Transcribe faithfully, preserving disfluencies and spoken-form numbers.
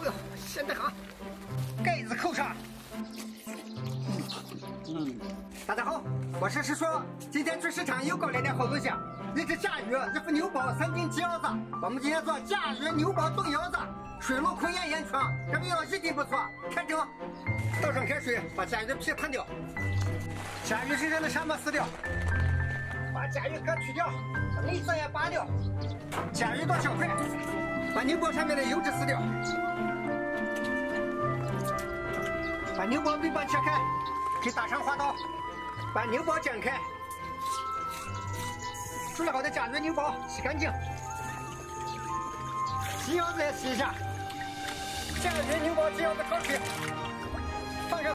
呦，咸得很，盖子扣上。嗯，大家好，我是师叔。今天去市场又搞来点好东西，一只甲鱼，一副牛宝，三斤鸡腰子。我们今天做甲鱼牛宝炖腰子，水陆空咽烟肠，这味道一定不错。看着，倒上开水，把甲鱼的皮摊掉，甲鱼身上的沙沫撕掉，把甲鱼壳去掉，把内脏也扒掉，甲鱼剁小块，把牛宝上面的油脂撕掉，把牛宝背瓣切开，给打上花刀，把牛宝剪开，处理好的甲鱼牛宝洗干净，鸡腰子也洗一下，甲鱼牛宝鸡腰子焯水，放上